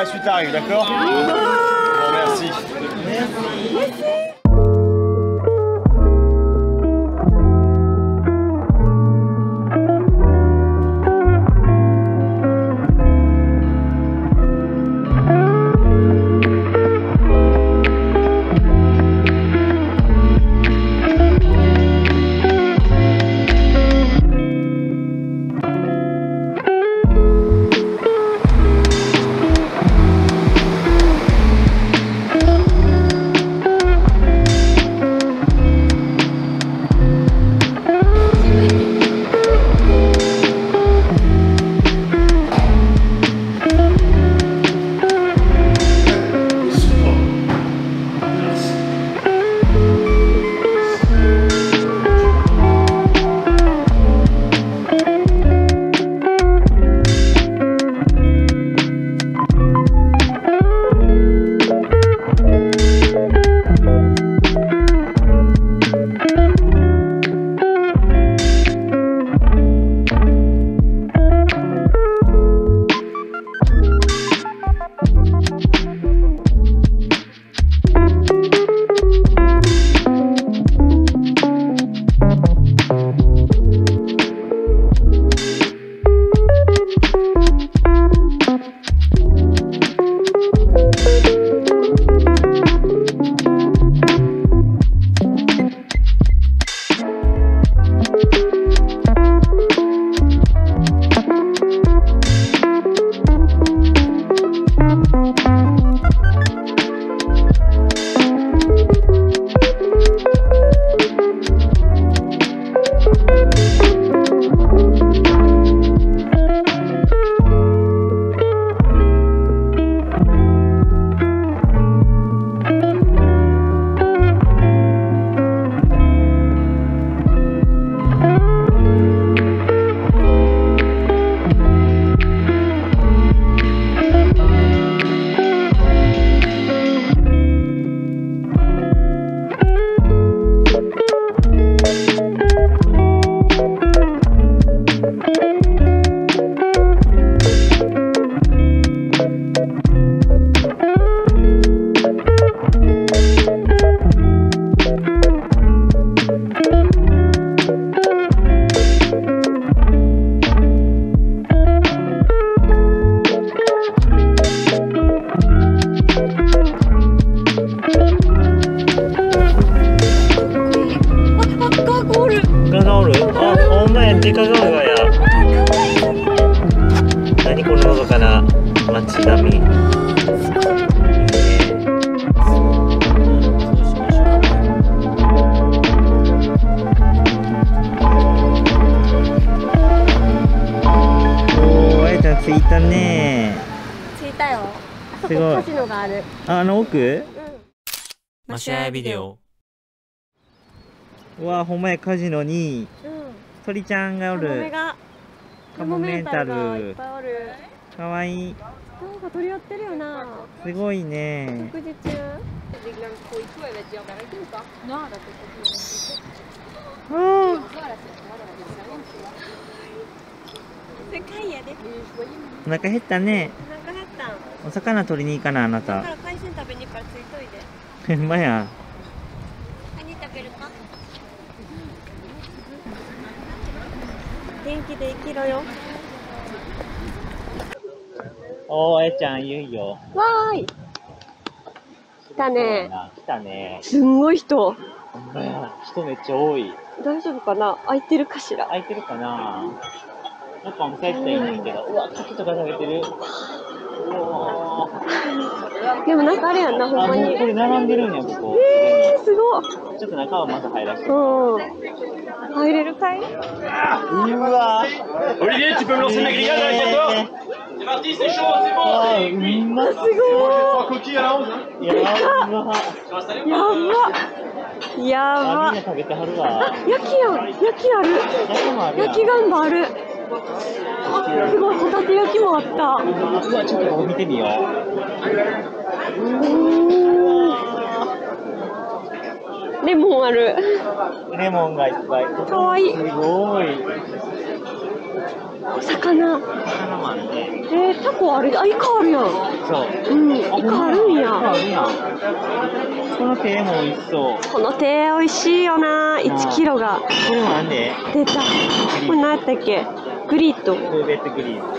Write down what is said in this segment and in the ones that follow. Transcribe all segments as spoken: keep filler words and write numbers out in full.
la suite arrive, d'accord? Bon, merci. Merci. デカガオガや。何こののどかな街並み。いいね。おお、あやちゃん着いたね。 着いたよ。あそこカジノがある。 あ、あの奥？うん。 マシアヤビデオ。 うわ、ほんまや、カジノに。鳥ちゃんがおる。カモメンタル。いっぱいおる。かわいい。 なんか鳥やってるよな。 すごいね。 食事中。 お腹減ったね。 お腹減ったん。 お魚取りに行かな、あなた。 だから海鮮食べに行くからついといで。 ほんまや。 何食べるか。元気で生きろよ。 おー、あやちゃん、いよいよ。 わーい。来たね。 来たね。 すんごい人。 ほんまや、人めっちゃ多い。 大丈夫かな。空いてるかしら。 空いてるかな。なんかお店行ったらいいんだけど、うわ、牡蠣とか食べてる。 でもなんかあれやんな、ほんまに。 これ並んでるんや、ここ。 えー、すごい。 ちょっと中はまず入らせて。 うん。入れるかい？うわ。 Olivier, tu peux me lancer mes grillades avec toi? C'est parti, c'est chaud, c'est bon. うますごい。 trois coquilles à la onze. やば。 やば。 みんな食べてはるわ。 焼きやん。焼きある。焼きガンバある。あ、すごい。ホタテ焼きもあった。 うわ、ちょっとここ見てみよう。 レモンある。 レモンがいっぱい。 かわいい。 すごい。 魚。 魚もあるね。 えー、タコある。あ、イカあるやん。 そう。 うん、イカあるんや。 この手も美味しそう。 この手美味しいよな。いちキロが。 これもなんで？ 出た。これ何やったっけ？グリッド。 クーベットグリーン。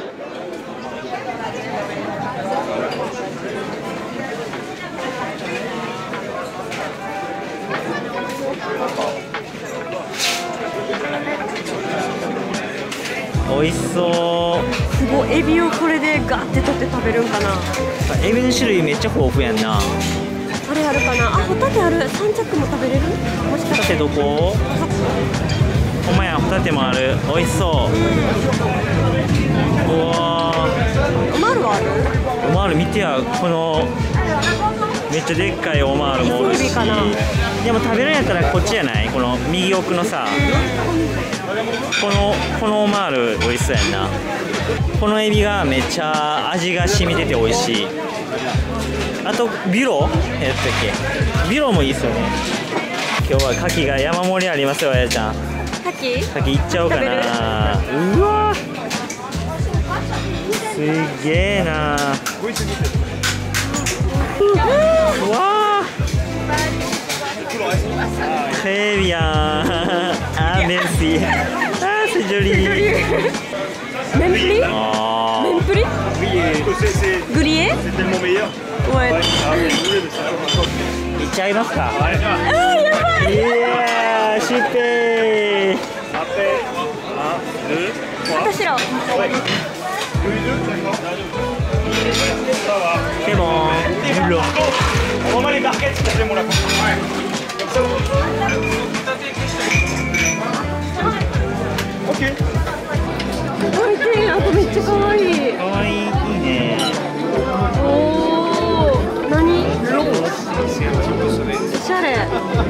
美味しそう。 すごい。エビをこれでガーって取って食べるんかな。 エビの種類めっちゃ豊富やんな。 あれあるかな。あ、ホタテある。三着も食べれる？もしかして。 ホタテどこ？ほんまや、ホタテもある。美味しそう。うわー。 オマールはある？ オマール見てや、このめっちゃでっかいオマールもおるし。でも食べるんやったらこっちじゃない？この右奥のさ、このこのオマール美味しそうやんな。このエビがめっちゃ味が染みてて美味しい。あとビロやったっけ？ビロもいいっすよね。今日は牡蠣が山盛りありますよ、あやちゃん。 牡蠣？牡蠣いっちゃおうかな。うわすげえな。うわtrès bien. Ah merci. Ah c'est joli. Même prix? Oh. Même prix? Grillé? C'est tellement meilleur. Ouais. Il y a pas? Ah, y'a pas! Yeah, super. Après, un, deux, trois. 私ら。 Ouais. Oui, deux, d'accord. Ça va. C'est bon. Nul. On remet les barquettes s'il te plaît, mon lapin. Ouais. Comme ça, ok. おいしい。なんかめっちゃ可愛い。 かわいい、いいね。 おお。何？おしゃれ。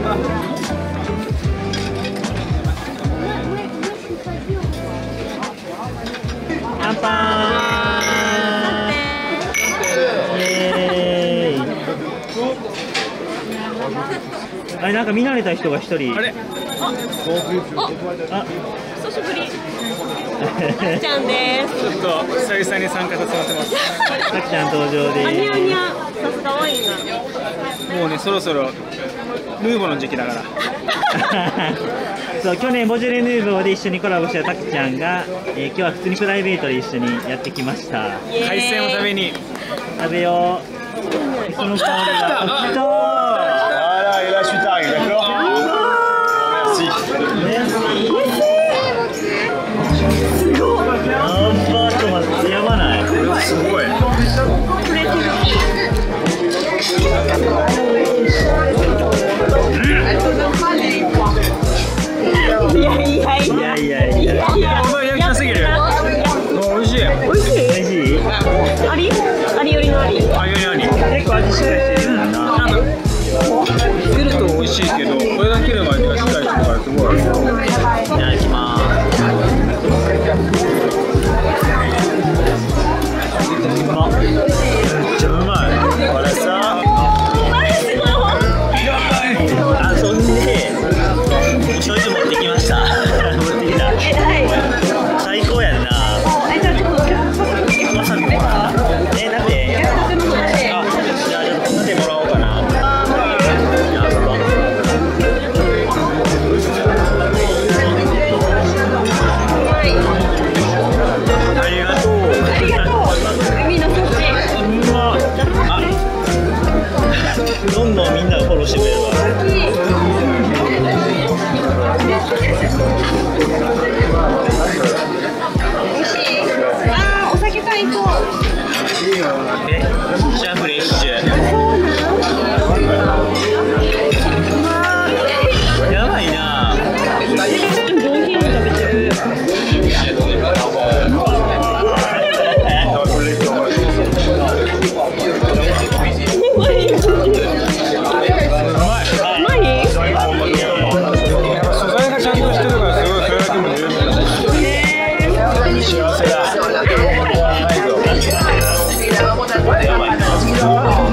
乾杯。イエーイ。あれなんか見慣れた人が一人。あれ。あ。 久しぶり。たっちゃんです。 ちょっと久々に参加させてもらってます。 たっちゃん登場です。 あにゃあにゃ。さすがワインが。 もうね、そろそろヌーボーの時期だから。 そう、去年ボジョレ・ヌーボーで一緒にコラボしたたくちゃんが、えー、今日は普通にプライベートで一緒にやってきました。 海鮮を食べに食べよう。その香りが。来た。 Voilà, et là je suis taré, d'accord? Merci. すごい。 あんまと待ってやばない。 すごい。 いやいやいいやいやいや。 これ焼きなすぎる。おいしい。 美味しい。 美味しい。 あり？ありよりのあり。 あ、よりあり。 結構味しっかりしてるんだな。 なんかつけると美味しいけど、これだけでも味がしっかりしてるからすごい。 いただきます。あ、めっちゃうまい。これさ。あ、そんで、醤油持ってきました。持ってきた。最高やんな。わさびもらう。え、なんで？あ、じゃあちょっとホタテもらおうかな。やば。ありがとう。ありがとう。 海の幸。 うま。あ、どんどんみんながフォローしてくれるわ。 あー、お酒買いそう。 え、めっちゃフレッシュ。やばいな。 上品に食べてる。 幸せだ。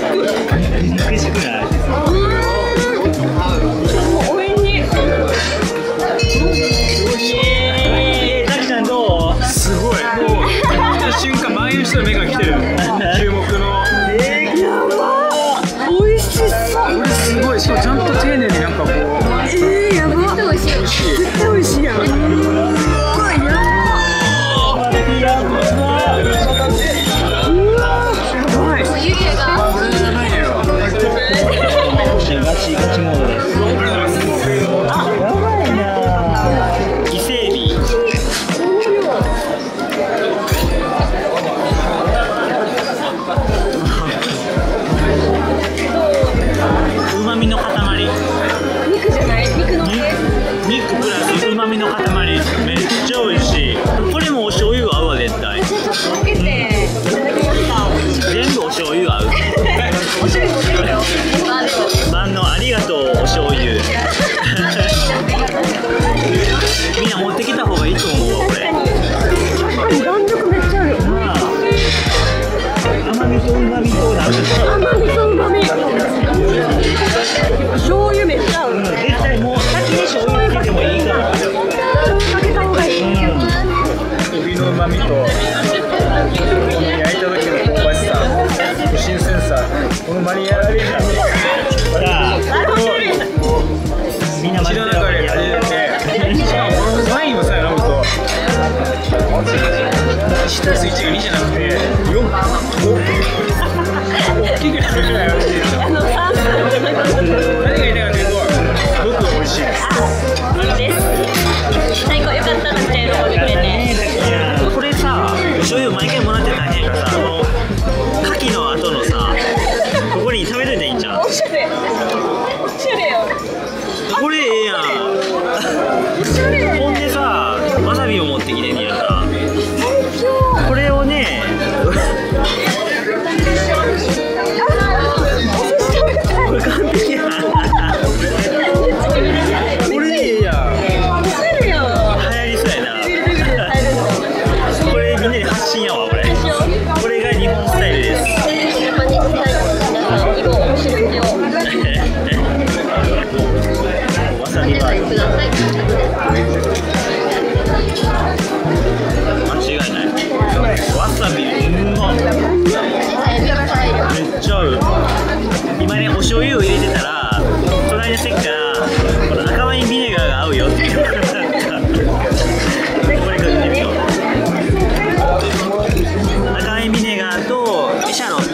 肉しくない？ おいしい。 ザキちゃんどう？ すごい。もう来た瞬間周りの人の目が来てる。注目の。 やばー。おいしそう。 これすごい。しかもちゃんと丁寧になんかこう。 えー、やば。絶対美味しい。絶対美味しいやん。うわ、やば。 ガチガチモードです。あ、やばいな。伊勢エビ。旨味の塊。 肉じゃない？肉の肉プラス旨味の塊。めっちゃ美味しい。これもお醤油合うわ絶対。 ちょっとかけていただきました。 全部お醤油合う。 お醤油持ってきたよ。 万能ありがとうお醤油。みんな持ってきた方がいいと思うわこれ。 弾力めっちゃある。 甘みと旨味となんか甘みと旨味。醤油めっちゃ合う。 絶対もう先に醤油つけてもいいから。 醤油かけた方がいい。 エビの旨味とこの焼いた時の香ばしさ、新鮮さ、このマリアラリーナ。 みんな混ぜてるわけやる。 しかもこのワインをさ飲むといちたすいちがにじゃなくてよん、ご大きくなるぐらい美味しいですよ。何が言いたいかというとすごく美味しいです。 最高、よかったなって喜んでくれて。 これさ、醤油毎回もらって大変からさ、あの牡蠣の後のさ、ここに食べといていいんじゃん。 おしゃれ。おしゃれよ。 これええやん。 おしゃれ。 ほんでさ、わさびを持ってきてんねやから。これをね。これ完璧やん。これでええやん。 おしゃれやん。 流行りそうやな。これみんなで発信やわこれ。これが日本スタイルです。わさびバー間違いない。わさびうまっ。めっちゃ合う。今ねお醤油を入れてたら隣の席からこの赤ワインビネガーが合うよって言われた。これが出てるよ。赤ワインビネガーとエシャロット。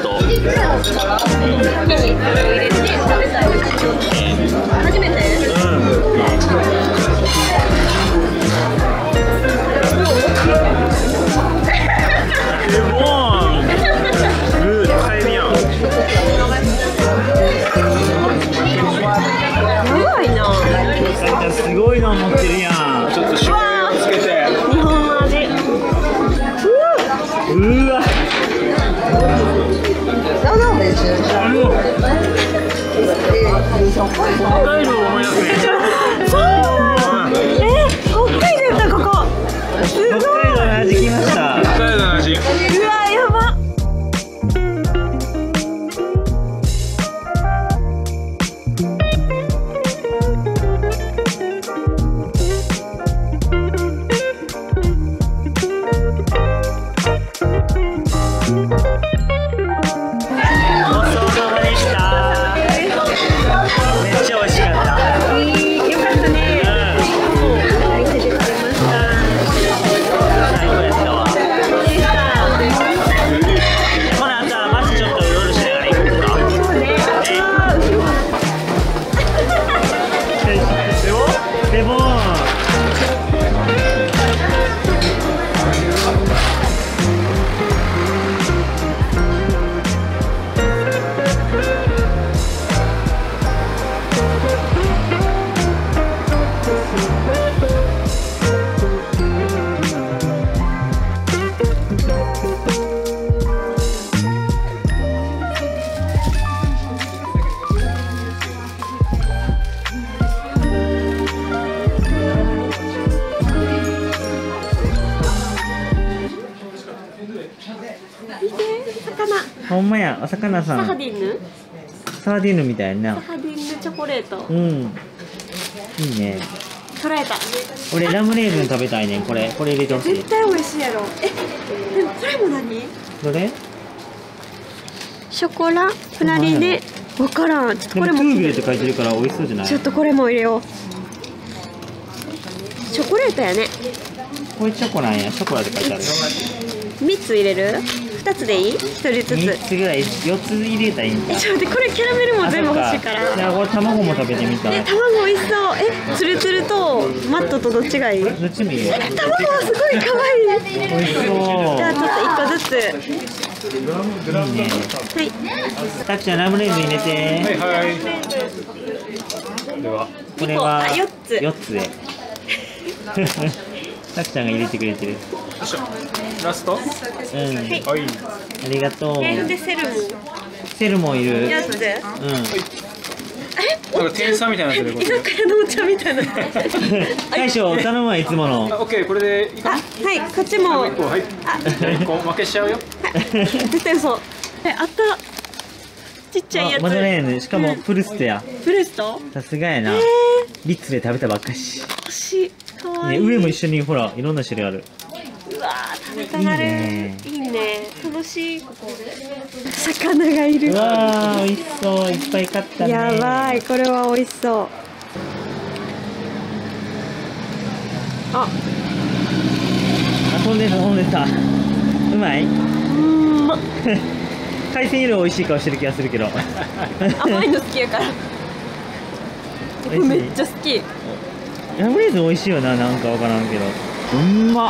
初めて。 うん。レモン。グー使えるやん。 やばいな。 すごいの持ってるやん。 ちょっと醤油をつけて。 日本味。 うわ。北海道を思い出すね。 そう。え、北海道やったここ。すごい。 北海道の味きました。 北海道の味。 うわ、やば。 ごちそうさまでした。めっちゃ美味しかった。 ほんまや、お魚さん。 サハディンヌサーディンヌみたいな。 サハディンヌチョコレート。 うん。いいね。 捉えた。 俺ラムレーズン食べたいねん。これ、これ入れてほしい。 絶対美味しいやろ。え、でもこれも何？ どれ？ ショコラプラリネ。わからん。ちょっとでもこれも。 トゥービエって書いてるから美味しそうじゃない？ ちょっとこれも入れよう。チョコレートやね。 これチョコなんや。ショコラって書いてある。 三つ入れる？二つでいい？一人ずつ。 三つぐらい、四つ入れたらいいんだ。 え、ちょっと待って、これキャラメルも全部欲しいから。 じゃあこれ卵も食べてみたい。 え、卵美味しそう。え、ツルツルとマットとどっちがいい？ どっちもいいよ。 卵はすごい可愛い。 美味しそう。 じゃあちょっと一個ずつ。 いいね。 はい。 たっちゃんラムレーズン入れて。 はいはい。では、 これはあ、四つ。 四つで。たっちゃんが入れてくれてる。 よいしょ。ラスト。 うん。 はい。 ありがとう。 え、でセルもセルもいる。 四つ。 うん。 なんか店員さんみたいになってる。 居酒屋のお茶みたいな。 大将頼むわいつもの。 あ、オッケー、これでいいかあ、 な。 はい、こっちも。 はい。こう負けしちゃうよ。 絶対そう。え、あった。ちっちゃいやつ。 マドレーヌ、しかもプルストや。 プルスト？ さすがやな。リッツで食べたばっかし。 欲しい。可愛い。 ね、上も一緒にほらいろんな種類ある。 うわー、食べたなる。 いいねいいね。楽しい。ここ。魚がいる。 うわー美味しそう、いっぱい買ったね。 やばい、これは美味しそう。あ、 飛んでた飛んでた。うまい？ うんま。 海鮮より美味しい顔してる気がするけど。 甘いの好きやから。 美味しいめっちゃ好き。 ラムレーズン美味しいよな、なんかわからんけど。うんまっ。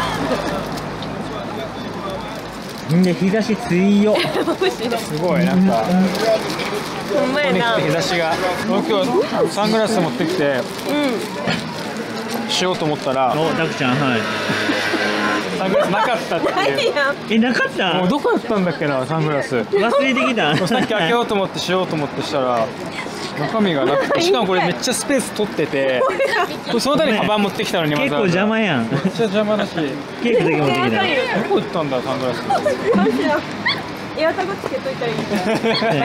んで日差し強っ。 すごい、なんか。 ほんまやな。 日差しが。僕今日サングラス持ってきて。 うん。 しようと思ったら。 お、ダクちゃん、はい。 サングラスなかったっていう。 え、なかった？ もうどこやったんだっけな、サングラス。 忘れてきた。 さっき開けようと思ってしようと思ってしたら中身がなくて、しかもこれめっちゃスペース取ってて、そのためにカバン持ってきたのにわ結構ざわざ邪魔やん。 めっちゃ邪魔だし、どケーキだけ持ってきた。 こ行ったんだサングラス。 エアタグつけといたらいいんじゃない？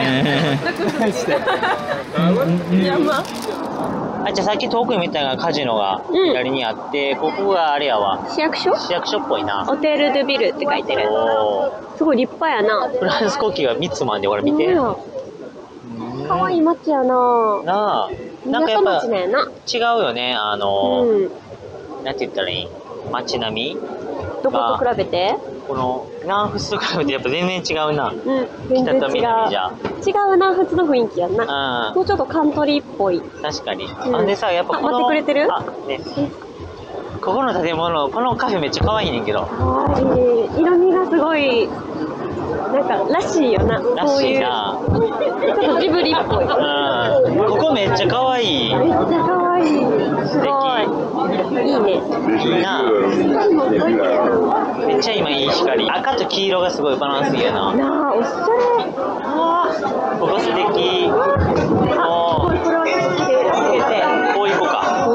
返して。 山。 あ、じゃあさっき遠くに見たのがカジノが左にあって、ここがあれやわ。 市役所？ 市役所っぽいな。 ホテル・ドゥ・ビルって書いてる。 おすごい立派やな。 フランス国旗がみっつもあんで、これ見て。 可愛い街やな。 なあ、なんかやっぱ港町なんやな。 違うよね、あの、 うん。 なんて言ったらいい？街並み？ どこと比べて？ この南仏と比べてやっぱ全然違うな。 うん、全然違う。 北と南じゃ。 違うな、普通の雰囲気やんな。 うん。 もうちょっとカントリーっぽい。 確かに。 んあんでさ、やっぱこの。 あ待ってくれてる？ あ、ね。ここの建物、このカフェめっちゃ可愛いねんけど。 可愛い。色味がすごい、なんからしいよな。 らしいな。 こういうちょっとジブリっぽい。 うん。ここめっちゃ可愛い。 めっちゃ可愛い。すごい。いいね。 いいな。めっちゃ今いい光。赤と黄色がすごいバランスいいやな。 なあ、おしゃれ。 ここ素敵。おこれこれは好きでつけて。 こういう子か。 うん。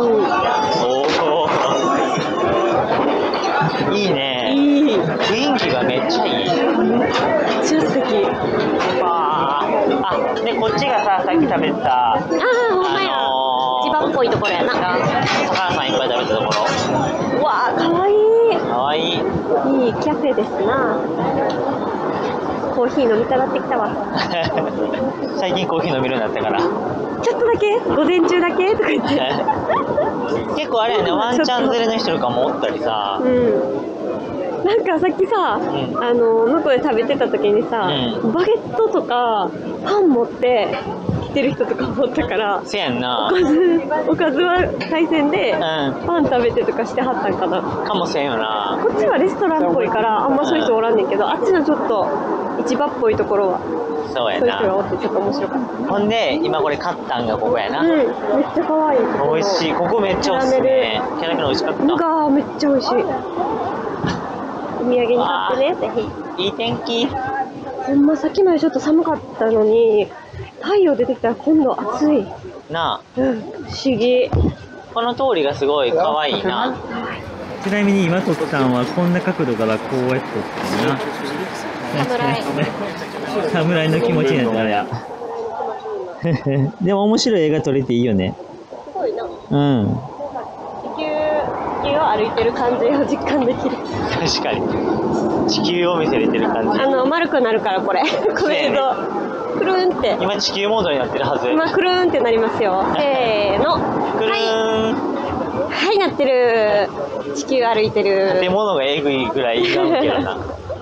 おお。いいね。 いい。 雰囲気がめっちゃいい。 めっちゃ素敵。 ああ、でこっちがさ、さっき食べた。 ああ、ほんまや。千葉っぽいところやな。 魚さんいっぱい食べたところ。 うわあ、かわいい。 かわいい。 いいキャフェですな。コーヒー飲みたなってきたわ。 最近コーヒー飲めるようになったから。 ちょっとだけ午前中だけとか言って。 結構あれやね、ワンチャン連れの人とかもおったりさ。 うん。なんかさっきさ、 んあの向こうで食べてた時にさ、 うんバゲットとかパン持って来てる人とかもおったから、 せやんな。 おかずおかずは海鮮で、 うん。 パン食べてとかしてはったんかな。 かもせんよな。 こっちはレストランっぽいからあんまそういう人おらんねんけど、あっちのちょっと市場っぽいところはそうやそういう人がおな。 ってちょっと面白かった。 ほんで、今これ買ったんがここやな。 うん、めっちゃ可愛い。 美味しい。ここめっちゃおすすめ。キャラメル美味しかった。 うがめっちゃ美味しい。お土産に買ってね、ぜひ。 いい天気。 ほんまさっきまでちょっと寒かったのに、太陽出てきたら今度暑い。 なうん、不思議。 あ、この通りがすごい可愛いな。ちなみに今撮ったんはこんな角度からこうやって撮ったな。 侍。 侍の気持ちになったらでも面白い映画撮れていいよね。 すごいな。 うん。 地球、地球を歩いてる感じを実感できる。 確かに。地球を見せれてる感じ。 あの、丸くなるからこれ。この映像。くるんって。 今地球モードになってるはず。 今くるんってなりますよ。せーの。 くるーん。 はい、はい、なってる。地球歩いてる。 建物がえぐいぐらい歪むけどな。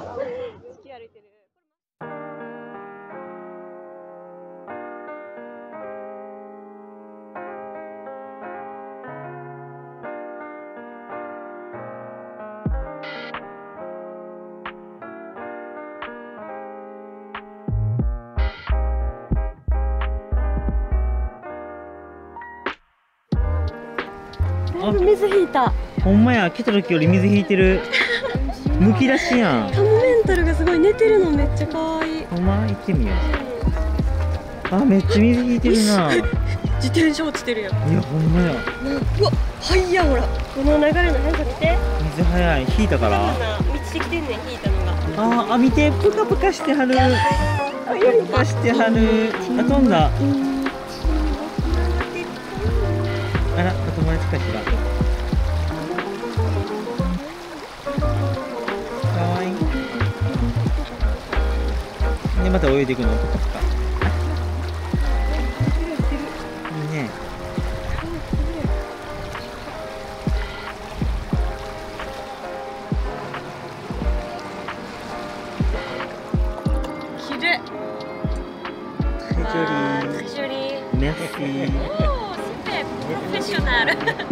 だいぶ水引いた。 ほんまや、来た時より水引いてる。むき出しやん。 タモメンタルがすごい寝てるのめっちゃ可愛い。 ほんま行ってみよう。あ、めっちゃ水引いてるな。 自転車落ちてるやん。 いや、ほんまや。 うわ、はいやほら。この流れの速さ見て。 水早い、引いたから。 満ちてきてんねん、引いたのが。 あー、あ、見て、ぷかぷかしてはる。ぷかぷかしてはる。あ、飛んだ。あら、お友達かしら。かわいい。で、また泳いでいくの、ぷかぷか。いいね。 きれい。 très joli。Merci。 プロフェッショナル。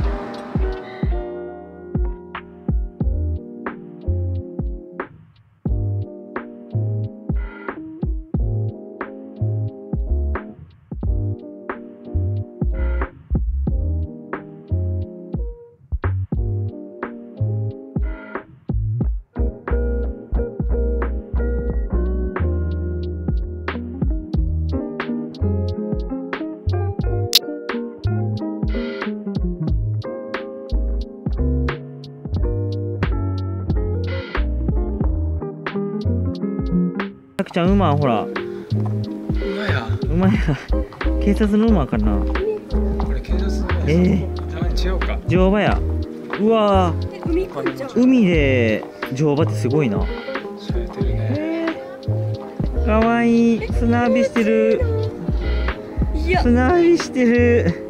たくちゃん、馬ほら。 馬や。 馬や。警察の馬かな。 これ警察の馬。 ええー。違うか。 乗馬や。うわー。 海行くんじゃん。 海で乗馬ってすごいな。 されてるね。 かわいい。砂浴びしてる。 いや、 砂浴びしてる。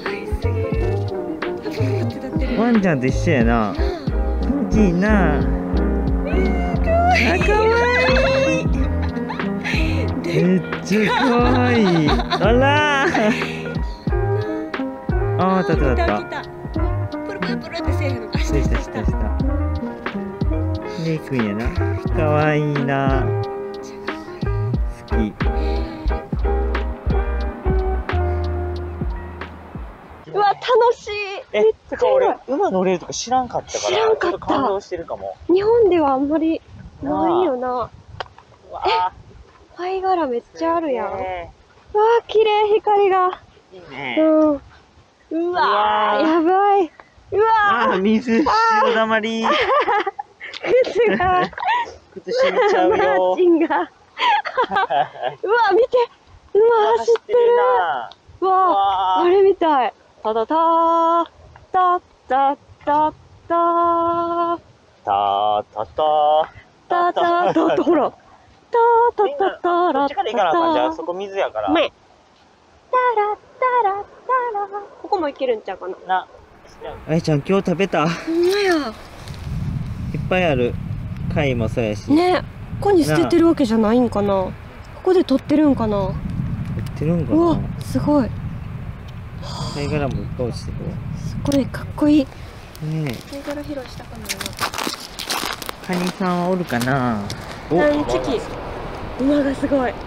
ワンちゃんと一緒やな。気持ちいいな。あ、かわいい。めっちゃかわいい。あらー。あー、たったたった。 プルプルプルってせえへんのか。 したしたしたした。で、行くんやな。かわいいな。好き。 うわ、楽しい。 え、てか俺、馬乗れるとか知らんかったから、 知らんかったちょっと感動してるかも。 日本ではあんまりないよな。 わあ、 貝殻めっちゃあるやん。うわねー、綺麗、光が。 いいね。 うん。うわー、 うわーやばい。うわあー、水、潮だまり。 ー、靴が、 靴しみちゃうマーよ。 チンが。うわ、見て。馬走ってる。 な。 うわわーー、あれみたい。ただたー、たたたたー。 たたたたたたた、ほら。たたたたらこっちから行かなあかんじゃん。そこ水やから。 め。たらたらたら。ここも行けるんちゃうかな。 な。あやちゃん、今日食べた。いっほんまや。 ぱいある。貝もそうやし。 ね、ここに捨ててるわけじゃないんかな。ここで取ってるんかな。 売ってるんかうわな。、 すごい。 貝殻もいっぱい落ちてるわ。 すごいかっこいい。 ねえ。 貝殻拾いしたかな。 カニさんはおるかな。お、 何チキ。馬がすごい。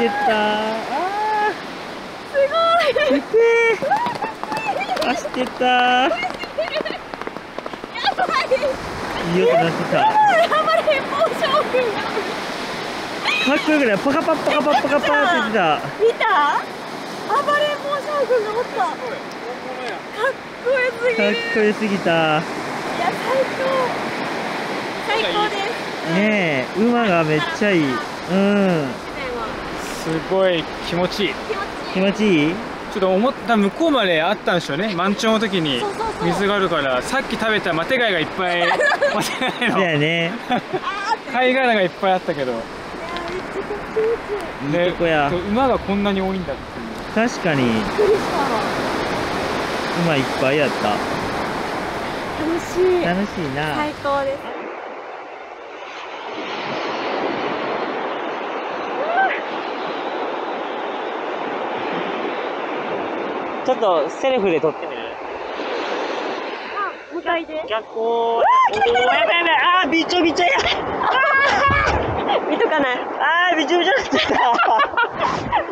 ってった。あーすごい。 きつい。走ってった。 やばい。 いい音鳴ってた。 ハマれん坊将軍が。 かっこよくない？パカパッパカパッパカパーって言ってた。 見た？暴れん坊将軍がおった。かっこよすぎる。 かっこよすぎた。 いや最高。最高です。 ねえ、馬がめっちゃいい。うん。 すごい気持ちいい。 気持ちいい？ ちょっと思った向こうまであったんでしょうね。満潮の時に水があるから、さっき食べたマテ貝がいっぱい。マテ貝の。 だよね。 貝殻がいっぱいあったけど。 いいとこや。 馬がこんなに多いんだっていう。 確かに。馬いっぱいやった。 楽しい。 楽しいな。 最高です。 ちょっとセルフで撮ってみる？ あ、向かいで。 逆光。おお、やばいやばい。あー、びちょびちょや。 見とかない。 あー、びちょびちょになっちゃった。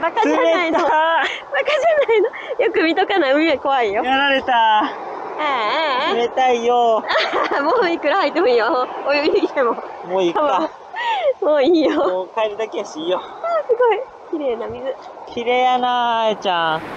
バカじゃないの。バカじゃないの。よく見とかない。海は怖いよ。 やられた。 ああ、 冷たいよ。 もういくら入ってもいいよ。泳いできても。 もういいか。 もういいよ。 もう帰るだけやしいいよ。 あー、すごい。綺麗な水。 綺麗やな、あやちゃん。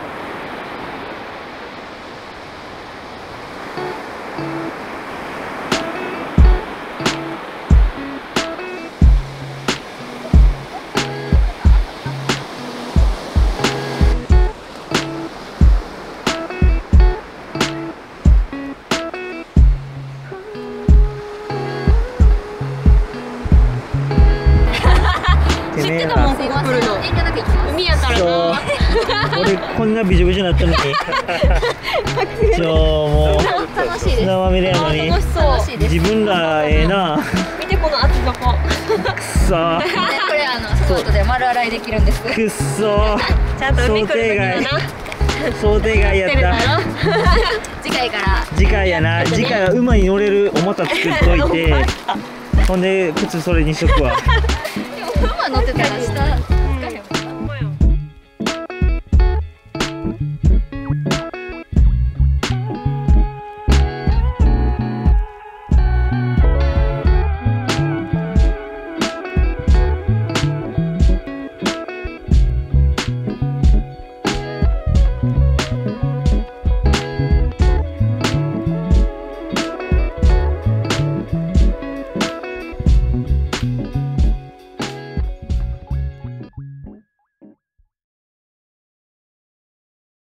知ってたもん、ここ来るの。海やからな。 俺こんなびちょびちょになったのに。ちょもう楽しいです。 砂まみれやのに。 楽しそう。 自分らええな。 見てこの厚底。 くっそー。 これあのその後で丸洗いできるんです。 くっそー。 ちゃんと海来る時はな。 想定外やった。 次回から次回やな。次回は馬に乗れるおもた作っといて。ほんで靴それにしとくわ。 でも馬乗ってたら下